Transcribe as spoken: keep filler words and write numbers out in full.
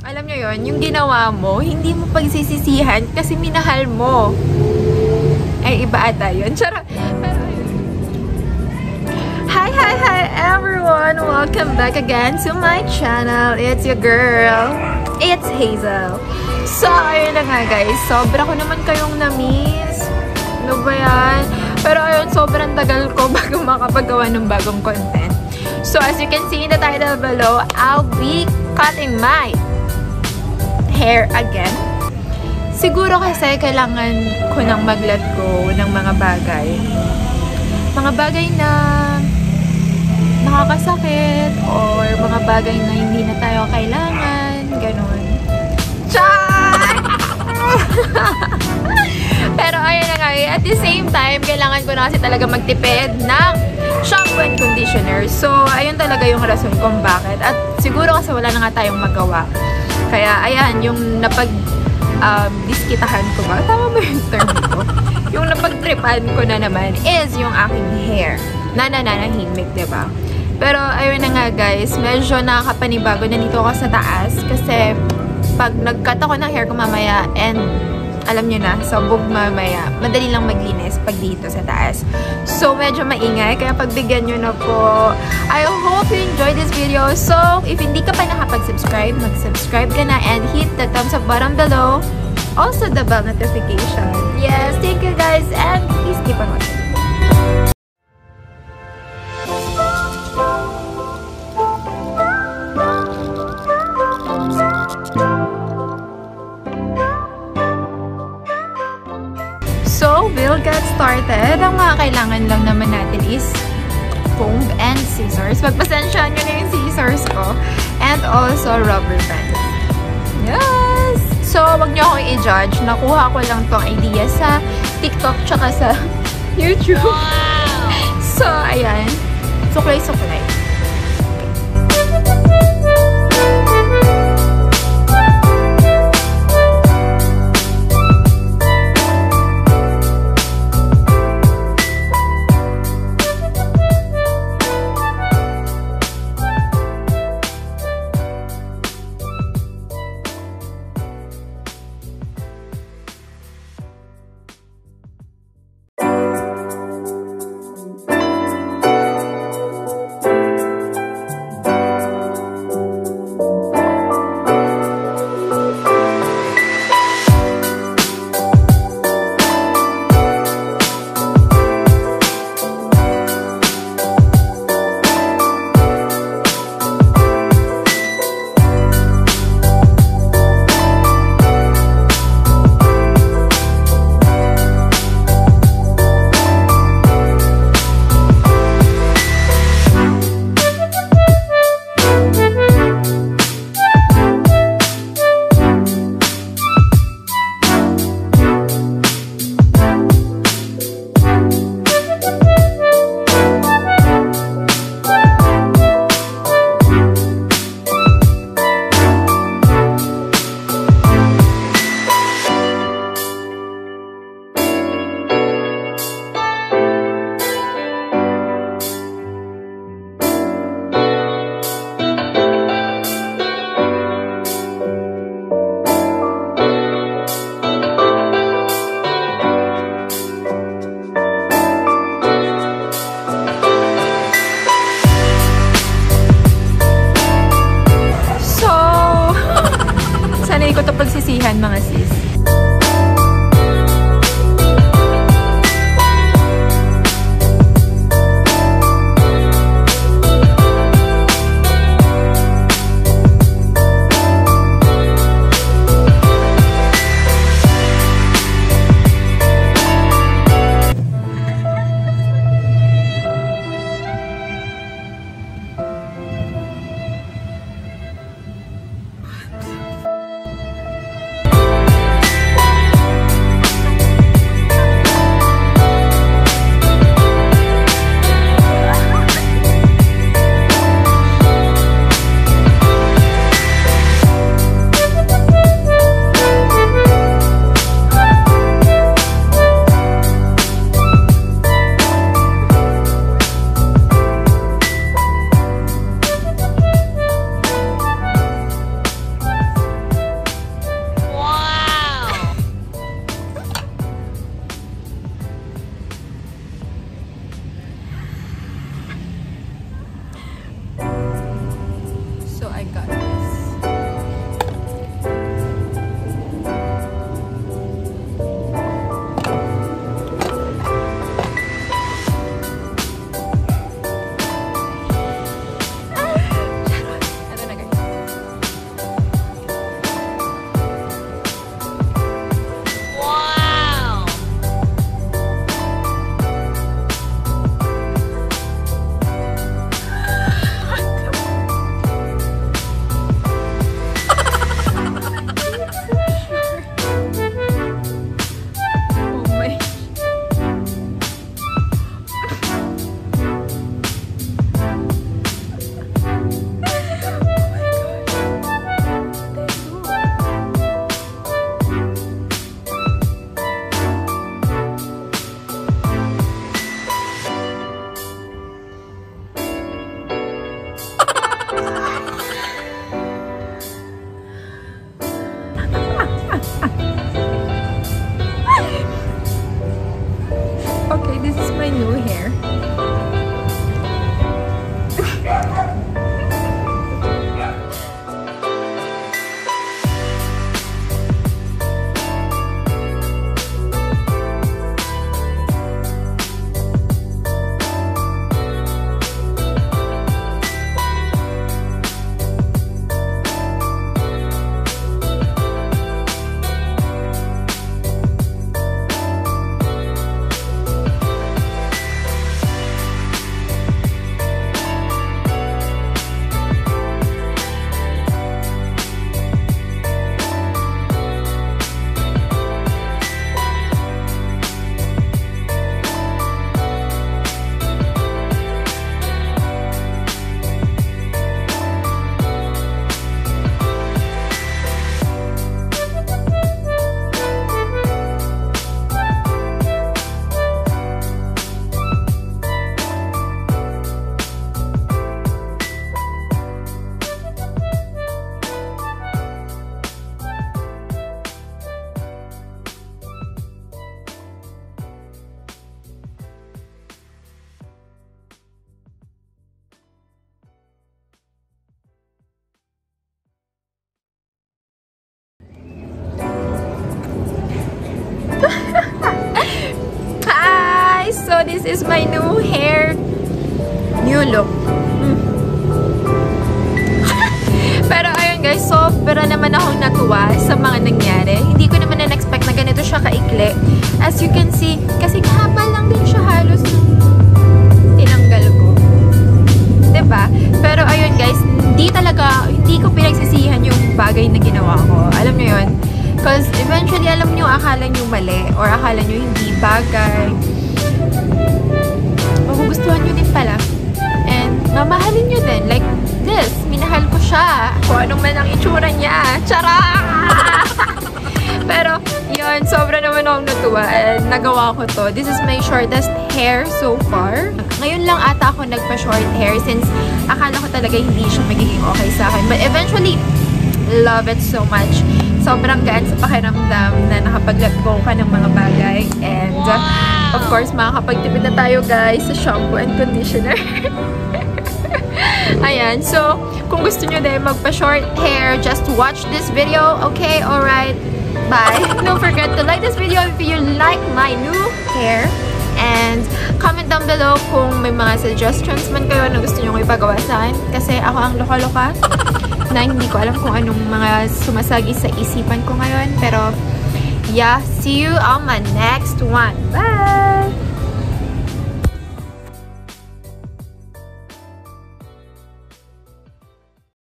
Alam nyo yon, yung ginawa mo, hindi mo pagsisisihan kasi minahal mo. Ay, iba ata yun. Charot. Pero, hi, hi, hi, everyone! Welcome back again to my channel. It's your girl. It's Hazel. So, ayun na nga guys. Sobra ko naman kayong na-miss. Ano ba yan? Pero ayun, sobrang tagal ko bago makapagawa ng bagong content. So, as you can see in the title below, I'll be cutting my hair again. Siguro kasi kailangan ko nang mag-let go ng mga bagay. Mga bagay na nakakasakit or mga bagay na hindi na tayo kailangan. Ganon. Char! Pero ayun na nga, at the same time, kailangan ko na kasi talaga magtipid ng shampoo and conditioner. So, ayun talaga yung rason kung bakit. At siguro kasi wala na nga tayong magawa. Kaya, ayan, yung napag um, diskitahan ko ba? Tama ba yung term ko? Yung napag-tripan ko na naman is yung aking hair. Nanananahimik, diba? Pero, ayun na nga guys, medyo nakakapanibago na dito ako sa taas. Kasi, pag nag-cut ako ng hair ko mamaya and alam nyo na, sabog mamaya, madali lang maglinis pag dito sa taas. So, medyo maingay, kaya pagbigyan nyo na po. I hope you enjoyed this video. So, if hindi ka pa nakapag-subscribe, mag-subscribe ka na and hit the thumbs up button below. Also, the bell notification. Yes, thank you guys and please keep on watching. So, we'll get started. Ang mga kailangan lang naman natin is comb and scissors. Pagpasensyahan nyo na yung scissors ko. And also, rubber band. Yes! So, wag nyo akong i-judge. Nakuha ko lang tong idea sa TikTok tsaka sa YouTube. Wow! So, ayan. Suklay-suklay. Ko ito pagsisihan mga sis. is my new hair. New look. Mm. Pero ayun guys, sobra naman akong natuwa sa mga nangyari. Hindi ko naman na-expect na ganito siya kaikli. As you can see, kasi kapal lang din siya halos tinanggal ko. Diba? Pero ayun guys, hindi talaga, hindi ko pinagsisihan yung bagay na ginawa ko. Alam nyo yun? Because eventually, alam nyo, akala nyo mali or akala nyo hindi bagay. Magugustuhan nyo din pala. And mamahalin nyo din. Like this, minahal ko siya. Kung anong man ang itsura niya. Charot! Pero, yun, sobra naman akong natuwa. And nagawa ko to. This is my shortest hair so far. Ngayon lang ata ako nagpa-short hair since akala ko talaga hindi siya magiging okay sa akin. But eventually, love it so much. Sobrang gaan sa pakiramdam na nakapag-let go ka ng mga bagay. And, wow! uh, of course, makakapagtipid na tayo guys sa shampoo and conditioner. Ayan. So, kung gusto nyo din magpa-short hair, just watch this video. Okay? Alright. Bye. Don't forget to like this video if you like my new hair. And comment down below kung may mga suggestions man kayo na gusto nyo ipagawa sa akin. Kasi ako ang loka-loka na hindi ko alam kung anong mga sumasagi sa isipan ko ngayon. Pero, yeah, see you on my next one. Bye!